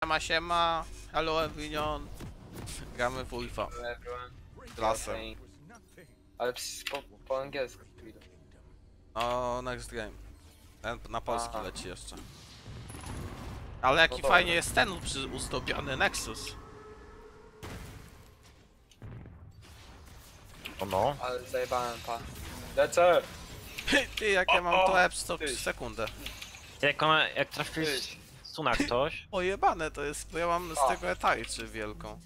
Siema, siema, hello everyone. Gramy w Wolfa. Klasem. Ale po angielsku. No, next game. Ten na polski Aha. leci jeszcze. Ale jaki No fajnie dobra. jest ten uzdobiony Nexus. O no. Ale zajebałem pa. Lecę! Ty, jak ja mam O, to co ty. sekundę. Ty jak trafisz stuna ktoś, Pojebane to jest, bo ja mam z O. tego etajczy wielką.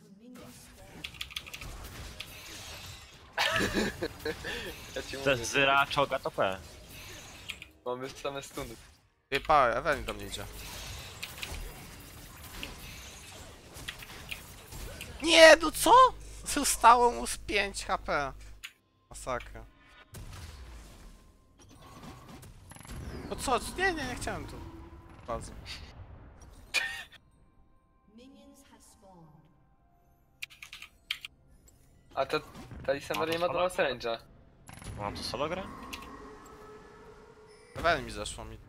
Ja ci to mówię, jest Zyra, czoga, to P. mamy same stuny. Ty, pa, Evelyn do mnie idzie. Nie, no co? Zostało mu z 5 HP. Masakra. No co? Nie chciałem tu. Bardzo. A to ta Lisandra nie ma do nas range'a. Mam to solo grę? Evelyn mi zeszło mi.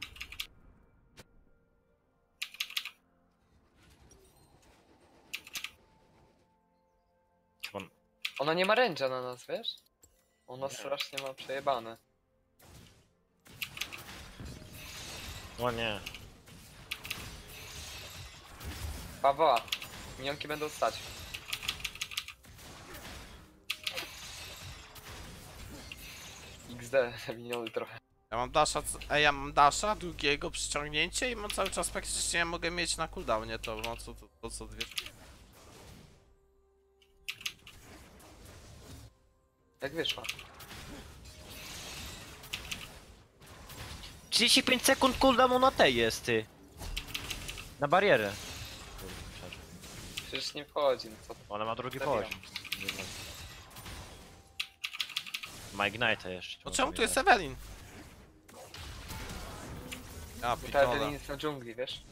Chyba... Ona nie ma range'a na nas, wiesz? Ona strasznie ma przejebane. O nie. Pawoła. Minionki będą stać. XD, miniony trochę. Ja mam dasha, ja mam dasha, drugiego przyciągnięcie i mam cały czas praktycznie nie mogę mieć na cooldownie to, no co dwie. Jak wyszła? 35 sekund cooldownu na tej jest, ty. Na barierę. Przecież nie wchodzi, no co? Ona ma drugi Zabijam. poziom. Ma Ignite'a jeszcze. No czemu tu jest Evelyn? Ja Bo ta pitole. Evelyn jest na dżungli, wiesz?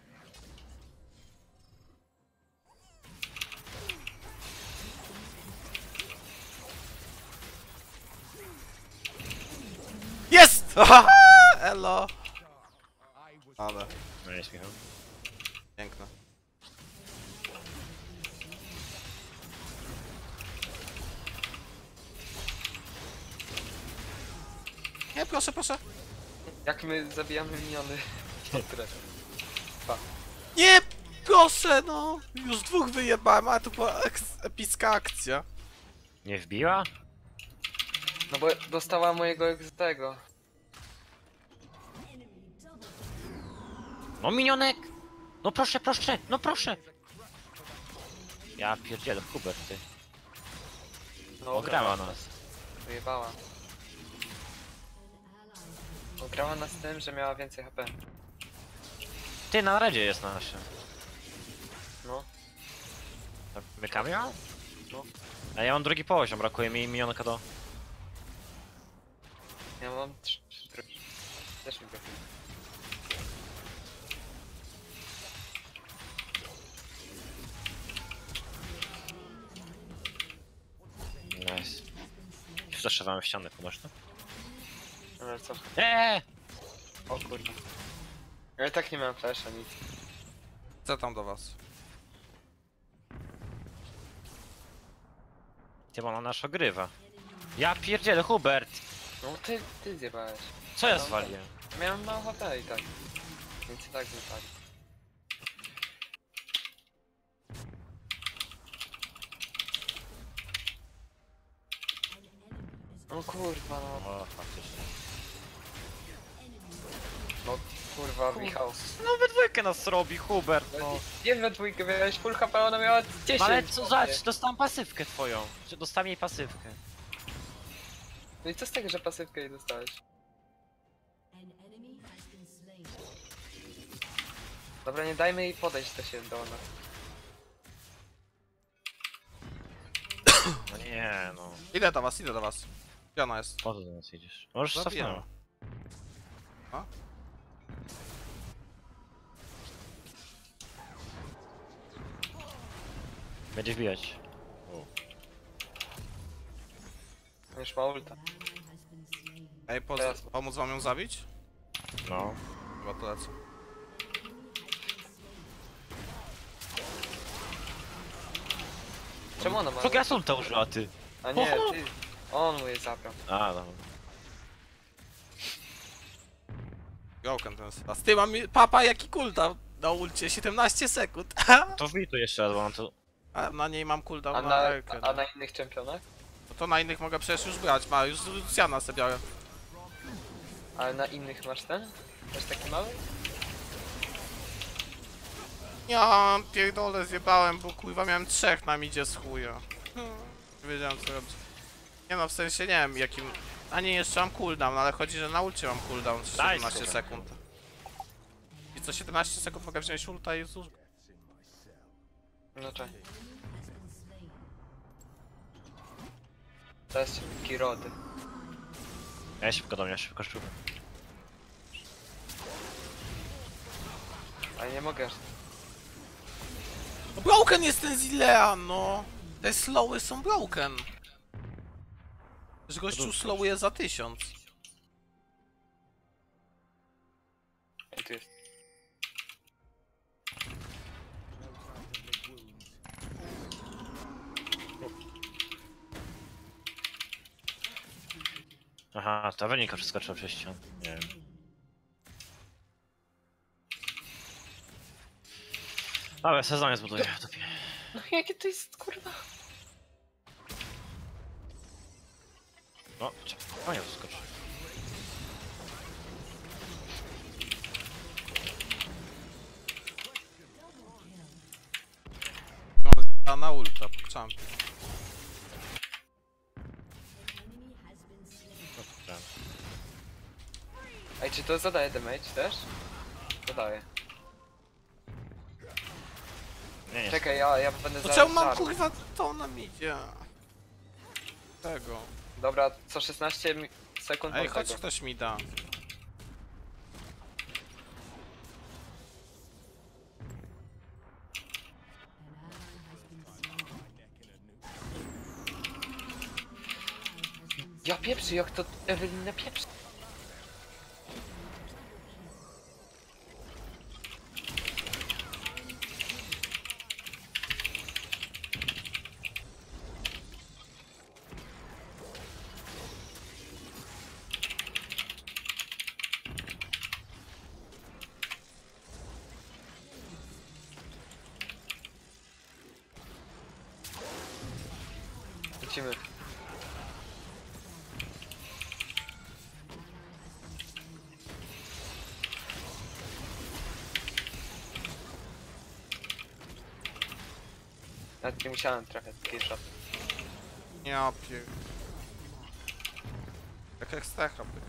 Jest! Elo! Ale, No jest Michał. piękne. Nie, proszę, proszę. Jak my zabijamy miniony? Które? Nie, proszę, no. Już dwóch wyjebałem, ale to była epicka akcja. Nie wbiła? No bo dostała mojego tego. No minionek! No proszę, proszę, no proszę! Ja pierdzielę, Hubert, ty. No, Ograła nas. wyjebała. Ograła nas tym, że miała więcej HP. Ty, na radzie jest nasze. No, Tak, mykamy ją? no. A ja mam drugi poziom, brakuje mi minionka do... Ja mam 3. Też mi brakuje. Nice. Zaszywamy w ścianę, pomoż to? Ale co? O kurwa. Ja i tak nie miałem flasha, nic. Co tam do was? Ty, bo ona nas ogrywa. Ja pierdzielę, Hubert! No ty zjebałeś. Co ja No, zwaliłem? Miałem mało HP i tak. Więc i tak wypali. No kurwa no. O, faktycznie. No kurwa Michał. No we dwójkę nas robi, Hubert, no. Nie we dwójkę miałeś full HP, ona miała 10. No ale co, zobacz, dostałem pasywkę twoją. Czy dostałem jej pasywkę? No i co z tego, że pasywkę jej dostałeś? Dobra, nie dajmy jej podejść do siebie do nas. No nie, no. Idę do was, idę do was. Gdzie ona jest? Po co do nas idziesz? Możesz Zabiję. cofnąć. A? Będzie wbijać. Już ma ulta. Ej, Teraz. pomóc wam ją zabić? No. Chyba to lecę. Czemu ona ma? Co ja sulta użyła, ty? A nie, ty. On mu je zabrał. A, no. Broken ten raz. Ty, mam papa jaki cooldown na ulcie, 17 sekund. To wbij tu jeszcze raz, bo mam tu... A na niej mam cooldown A na na, Erkę. a na innych czempionach? No to na innych mogę przecież już brać, już Luciana sobie biorę. Ale na innych masz ten? Masz taki mały? Ja pierdolę zjebałem, bo kurwa miałem 3 na midzie z chuja. Nie wiedziałem co robić. Nie no, w sensie nie wiem jakim... A nie, jeszcze mam cooldown, ale chodzi, że na ulcie mam cooldown 17 super. sekund. I co 17 sekund mogę wziąć ulta i zuż... No czekaj. Teraz szybki rody. Ja szybko do mnie, szybko szczurę. Ale nie mogę aż. No broken jest ten Zilea, no! Te slowy są broken. Że gościu slowuje za 1000. I tu jest. Aha, ta wynika wszystko trzeba przejść. Nie wiem. Ale sezonie zbuduję, topie. No jakie to jest kurwa? No, czekaj. O nie, wyskoczy. A na ulta, champion. No, dobra. Ej, czy to zadaje damage też? Zadaje. Nie, nie. Czekaj, ja będę No zaraz czemu mam żarł. kurwa to na midzie? Tego. Dobra, co 16 sekund Ej, od chodź tego. ktoś mi da. Ja pieprzy, jak to Ewelina pieprzy. Lecimy. Nawet nie musiałem trafiać takiej shot. Ja pier... Tak jak stecha by.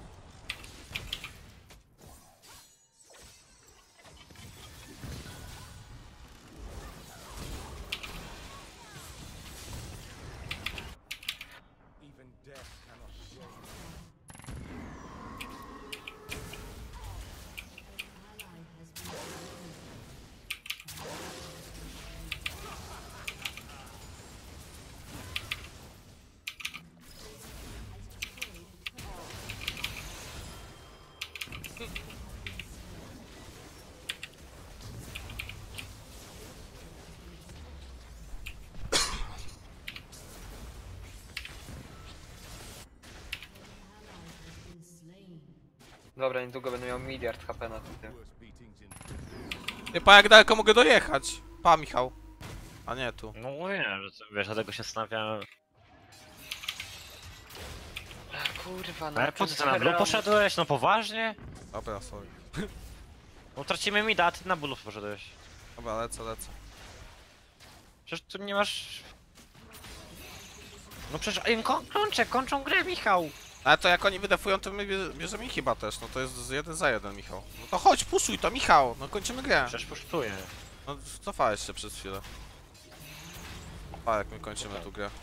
Dobra, niedługo będę miał miliard HP na tym. Ty, pa jak daleko mogę dojechać? Pa Michał. A nie tu. No mówiłem, że to, wiesz, dlatego się zastanawiałem. A kurwa, no Ale po co ty na blue poszedłeś? No poważnie? Dobra, sorry. No tracimy mida, a ty na blue poszedłeś. Dobra, lecę. Przecież tu nie masz... No przecież im kończą grę, Michał! Ale to jak oni wydefują, to my bierzemy ich chyba też. No to jest 1 za 1, Michał. No to chodź, puszuj to, Michał. No kończymy grę. Przecież puszczuję. No cofałeś się przez chwilę. A jak my kończymy tu grę.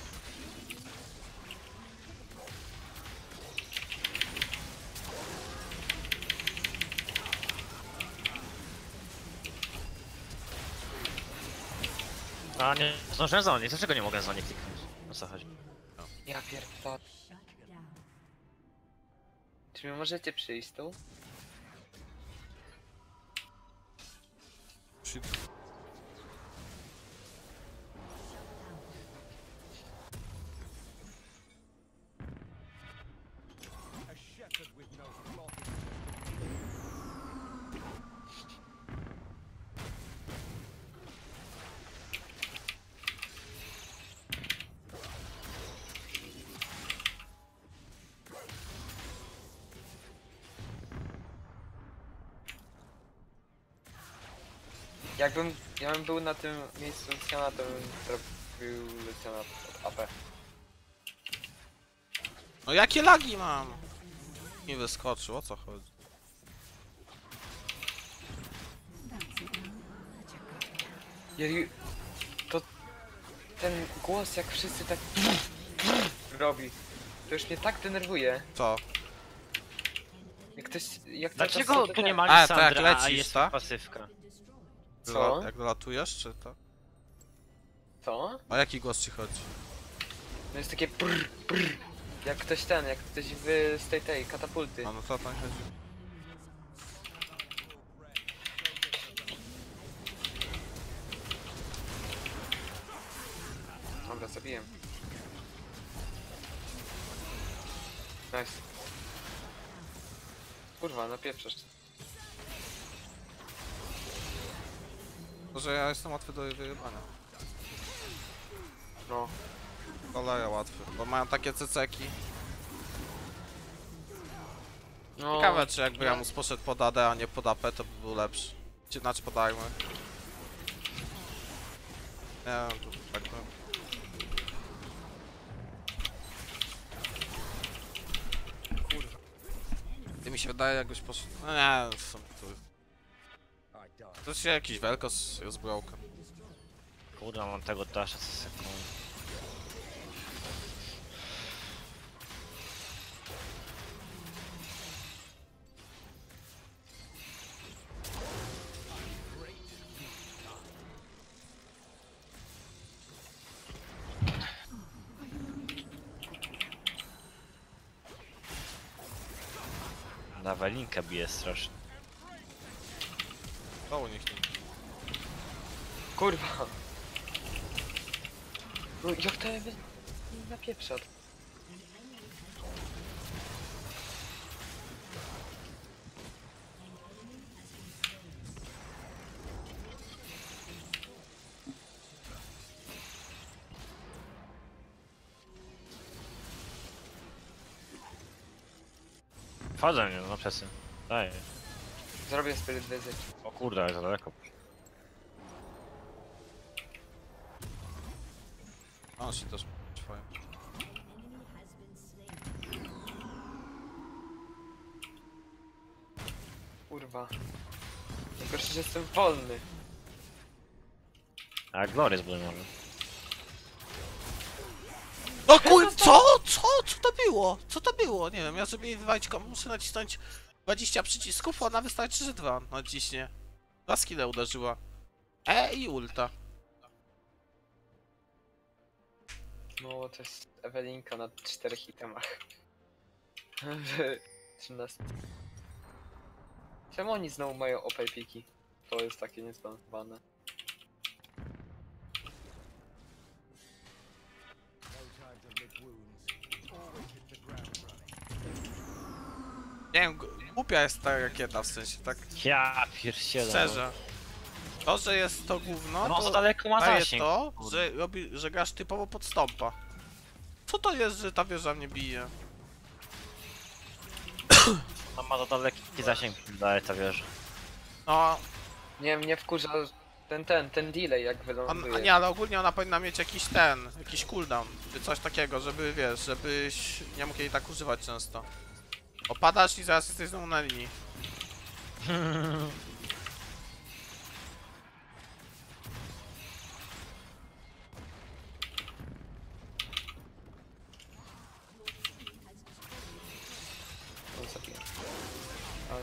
A nie, zdążyłem za nie, dlaczego nie mogę za nie kliknąć? O co chodzi? Ja pierdolę. Czy mi możecie przyjść tu? Shit. Ja bym był na tym miejscu Luciana, to bym zrobił Luciana od AP. No jakie lagi mam? Nie wyskoczył, o co chodzi? To ten głos, jak wszyscy tak robi, to już mnie tak denerwuje. Co? Jak ktoś, jak cały czas Dlaczego to tu nie ten- ma A, to jak Lisandry, a lecisz, jest tak? pasywka? Co? Jak dolatujesz, czy to? Co? O jaki głos ci chodzi? No jest takie brr, brr. Jak ktoś z tej katapulty. A no to o to nie chodzi. Dobra, zabiję. Nice. Kurwa, napieprzasz. To, że ja jestem łatwy do wyjebania. No. Oleja łatwy, bo mają takie ceceki. No. Ciekawe, czy jakby Jamus poszedł pod AD, a nie pod AP, to by był lepszy. Czy znaczy podajmy. Nie wiem, to tak to... Kurwa. Ty mi się wydaje, jakbyś poszedł... No nie, są tu... To się jakiś Velkos jest broken. Kurwa, mam tego dasza co sekundę. Na walinkę bije strasznie. To u nich nie. Kurwa. No jak to napieprza? Wchodzę mnie, no przesy. Daj. Zrobię spirit visit. O kurde, ale za daleko. On się też twoje. Kurwa. Najgorsze, że jestem wolny. A Glory zbudowane. No kur... Co? Co? Co to było? Co to było? Nie wiem, ja żeby jej wywalić muszę nacisnąć 20 przycisków, a ona wystarczy, że 2 naciśnie. 2 skille uderzyła. I ulta. No to jest Ewelinka na 4 itemach. 13. Czemu oni znowu mają OP piki? To jest takie niezbanowane. Nie wiem, głupia jest ta rakieta w sensie, tak Ja pierdzielę. szczerze. To, że jest to gówno, No za to daleko ma daje zasięg. to, że grasz typowo pod stąpa. Co to jest, że ta wieża mnie bije? No ma za daleki zasięg, daje ta wieża. No, Nie, mnie wkurza ten delay jak a wyląduje. nie, ale ogólnie ona powinna mieć jakiś cooldown, czy coś takiego, żeby wiesz, żebyś nie mógł jej tak używać często. Opadasz i zaraz jesteś znowu na linii. No, zabiję. Ale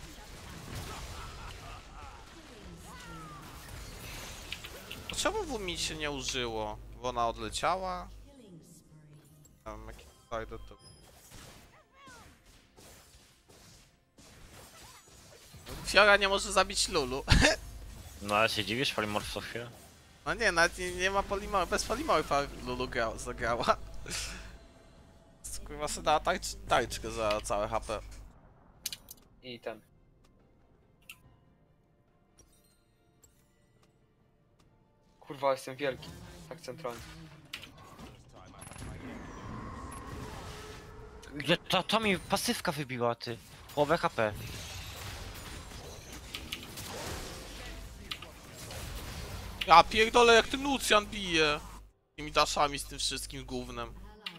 To czemu w mi się nie użyło? Bo ona odleciała? Tam jakiś side to... Fiora nie może zabić Lulu. No ale się dziwisz, Polimorph co chwilę? No nie, nawet nie ma polimory, bez polimorfa Lulu zagrała. Kurwa sobie dała tańczkę za całe HP. i ten. Kurwa, jestem wielki. Tak centralnie. Gdzie to mi pasywka wybiła, ty. Połowę HP. Ja pierdolę jak ten Lucian bije. Tymi daszami z tym wszystkim gównem.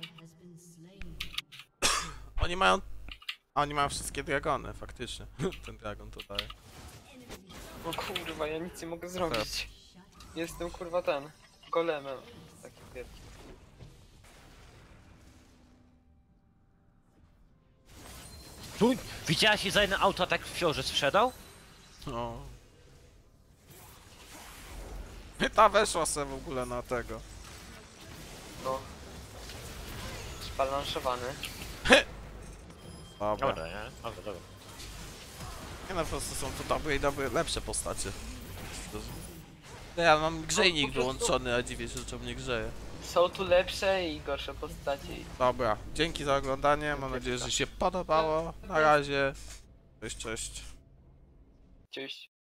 Oni mają... A, oni mają wszystkie dragony, faktycznie. Ten dragon tutaj. No kurwa, ja nic nie mogę zrobić. Jestem kurwa ten, golemem. Taki wielki. Tu, widziałeś, za jeden auto tak w fiorze sprzedał? No. Ta weszła se w ogóle na tego. No. Zbalansowany. Dobra. Dobra, nie? Dobra. Nie no, po prostu są to dobre, lepsze postacie. Ja mam grzejnik No, po prostu- wyłączony, a dziwię się, że czemu nie grzeje. Są tu lepsze i gorsze postaci. Dobra, dzięki za oglądanie, mam nadzieję, że się podobało. Na razie. Cześć, cześć. Cześć.